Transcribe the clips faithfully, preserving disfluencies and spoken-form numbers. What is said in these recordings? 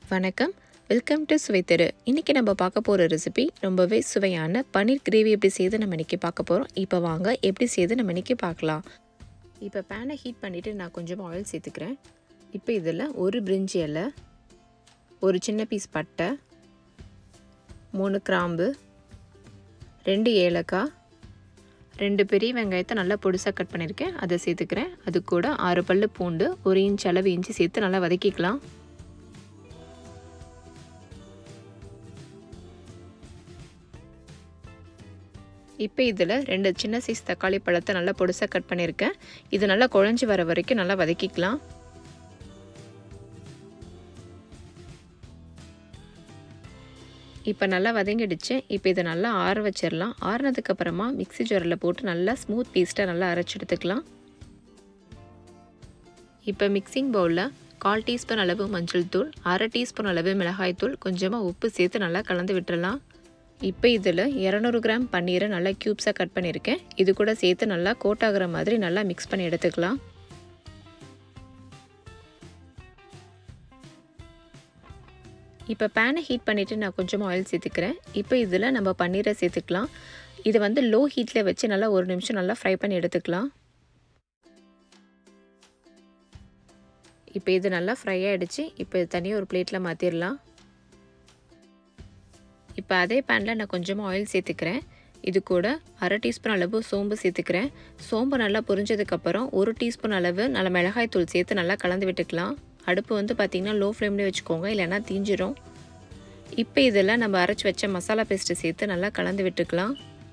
வணக்கம், welcome to சுவைத்தரு. இன்றைக்கி நம்ம பார்க்க போகிற ரெசிபி ரொம்பவே சுவையான பன்னீர் கிரேவி எப்படி செய்து நம்ம இன்றைக்கி பார்க்க போகிறோம். இப்போ வாங்க எப்படி செய்து நம்ம இன்றைக்கி பார்க்கலாம். இப்போ பேனை ஹீட் பண்ணிவிட்டு நான் கொஞ்சம் ஆயில் சேர்த்துக்கிறேன். இப்போ இதில் ஒரு பிரிஞ்சி இலை, ஒரு சின்ன பீஸ் பட்டை, மூணு கிராம்பு, ரெண்டு ஏலக்காய், ரெண்டு பெரிய வெங்காயத்தை நல்லா பொடிசாக கட் பண்ணியிருக்கேன், அதை சேர்த்துக்கிறேன். அது கூட ஆறு பல்லு பூண்டு, ஒரு இன்ச் அளவு இஞ்சி சேர்த்து நல்லா வதக்கிக்கலாம். இப்போ இதில் ரெண்டு சின்ன சைஸ் தக்காளி பழத்தை நல்லா பொடிசாக கட் பண்ணியிருக்கேன். இது நல்லா குழஞ்சி வர வரைக்கும் நல்லா வதக்கிக்கலாம். இப்போ நல்லா வதங்கிடுச்சு. இப்போ இதை நல்லா ஆற வச்சிடலாம். ஆறுனதுக்கப்புறமா மிக்ஸி ஜாரில் போட்டு நல்லா ஸ்மூத் பேஸ்ட்டாக நல்லா அரைச்சி எடுத்துக்கலாம். இப்போ மிக்சிங் பவுலில் கால் டீஸ்பூன் அளவு மஞ்சள் தூள், அரை டீஸ்பூன் அளவு மிளகாய் தூள், கொஞ்சமாக உப்பு சேர்த்து நல்லா கலந்து விட்டுடலாம். இப்போ இதில் இரநூறு கிராம் பன்னீரை நல்லா க்யூப்ஸாக கட் பண்ணியிருக்கேன். இது கூட சேர்த்து நல்லா கோட் ஆகிற மாதிரி நல்லா மிக்ஸ் பண்ணி எடுத்துக்கலாம். இப்போ பேனை ஹீட் பண்ணிவிட்டு நான் கொஞ்சமாக ஆயில் சேர்த்துக்கிறேன். இப்போ இதில் நம்ம பன்னீரை சேர்த்துக்கலாம். இதை வந்து லோ ஹீட்டில் வச்சு நல்லா ஒரு நிமிஷம் நல்லா ஃப்ரை பண்ணி எடுத்துக்கலாம். இப்போ இது நல்லா ஃப்ரை ஆகிடுச்சு. இப்போ இது தனியாக ஒரு பிளேட்டில் மாற்றிடலாம். இப்போ அதே பேனில் நான் கொஞ்சமாக ஆயில் சேர்த்துக்கிறேன். இது கூட அரை டீஸ்பூன் அளவு சோம்பு சேர்த்துக்கிறேன். சோம்பு நல்லா பொரிஞ்சதுக்கப்புறம் ஒரு டீஸ்பூன் அளவு நல்ல மிளகாய் தூள் சேர்த்து நல்லா கலந்து விட்டுக்கலாம். அடுப்பு வந்து பார்த்திங்கன்னா லோ ஃப்ளேம்லேயே வச்சுக்கோங்க, இல்லைன்னா தீஞ்சிரும். இப்போ இதில் நம்ம அரைச்சி வச்ச மசாலா பேஸ்ட்டு சேர்த்து நல்லா கலந்து விட்டுக்கலாம்.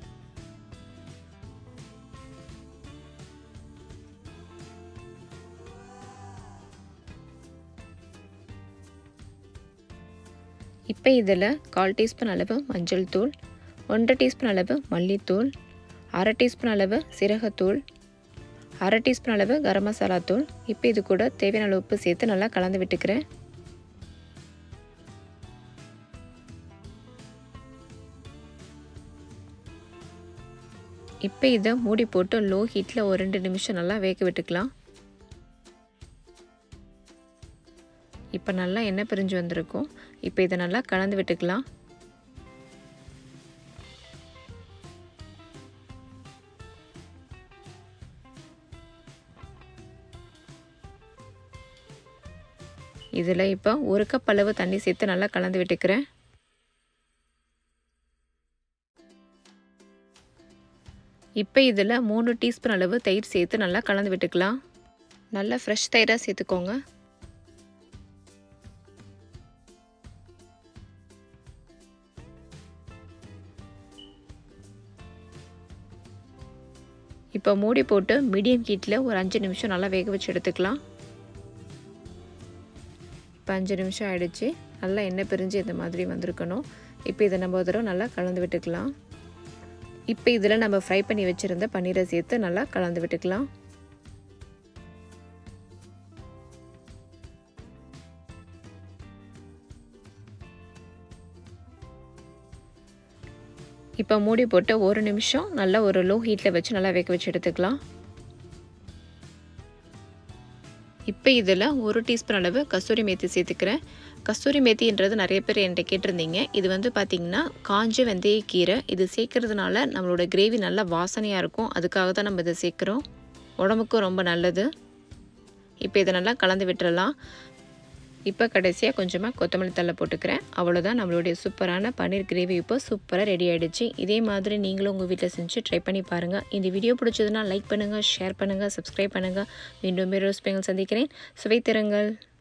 இப்போ இதில் கால் டீஸ்பூன் அளவு மஞ்சள் தூள், ஒன்றரை டீஸ்பூன் அளவு மல்லித்தூள், அரை டீஸ்பூன் அளவு சீரகத்தூள், அரை டீஸ்பூன் அளவு கரம் மசாலா தூள், இப்போ இது கூட தேவையான அளவு உப்பு சேர்த்து நல்லா கலந்து விட்டுக்கிறேன். இப்போ இதை மூடி போட்டு லோ ஹீட்டில் ஒரு ரெண்டு நிமிஷம் நல்லா வேக விட்டுக்கலாம். இப்போ நல்லா எண்ணெய் பிரிஞ்சு வந்திருக்கும். இப்போ இதை நல்லா கலந்து விட்டுக்கலாம். இதில் இப்போ ஒரு கப் அளவு தண்ணி சேர்த்து நல்லா கலந்து விட்டுக்கிறேன். இப்போ இதில் மூணு டீஸ்பூன் அளவு தயிர் சேர்த்து நல்லா கலந்து விட்டுக்கலாம். நல்லா ஃப்ரெஷ் தயிராக சேர்த்துக்கோங்க. இப்போ மூடி போட்டு மீடியம் ஹீட்டில் ஒரு அஞ்சு நிமிஷம் நல்லா வேக வச்சு எடுத்துக்கலாம். இப்போ அஞ்சு நிமிஷம் ஆகிடுச்சு. நல்லா எண்ணெய் பிரிஞ்சு இந்த மாதிரி வந்திருக்கணும். இப்போ இதை நம்ம ஒரு தடவை நல்லா கலந்து விட்டுக்கலாம். இப்போ இதில் நம்ம ஃப்ரை பண்ணி வச்சுருந்த பன்னீரை சேர்த்து நல்லா கலந்து விட்டுக்கலாம். இப்போ மூடி போட்டு ஒரு நிமிஷம் நல்லா ஒரு லோ ஹீட்டில் வச்சு நல்லா வேக வச்சு எடுத்துக்கலாம். இப்போ இதில் ஒரு டீஸ்பூன் அளவு கஸ்தூரி மேத்தி சேர்த்துக்கிறேன். கஸ்தூரி மேத்தின்றது நிறைய பேர் என்கிட்ட கேட்டிருந்தீங்க. இது வந்து பார்த்திங்கன்னா காஞ்ச வெந்தய கீரை. இது சேர்க்கறதுனால நம்மளோட கிரேவி நல்லா வாசனையாக இருக்கும். அதுக்காக தான் நம்ம இதை சேர்க்குறோம். உடம்புக்கும் ரொம்ப நல்லது. இப்போ இதை நல்லா கலந்து விட்டுறலாம். இப்போ கடைசியாக கொஞ்சமாக கொத்தமல்லி தழை போட்டுக்கிறேன். அவ்வளோதான், நம்மளுடைய சூப்பரான பன்னீர் கிரேவி இப்போ சூப்பராக ரெடி ஆகிடுச்சு. இதே மாதிரி நீங்களும் உங்கள் வீட்டில் செஞ்சு ட்ரை பண்ணி பாருங்கள். இந்த வீடியோ பிடிச்சதுன்னா லைக் பண்ணுங்கள், ஷேர் பண்ணுங்கள், சப்ஸ்கிரைப் பண்ணுங்கள். மீண்டும் வேறு ஸ்பெஷல் சந்திக்கிறேன். சுவைத்திருங்கள்.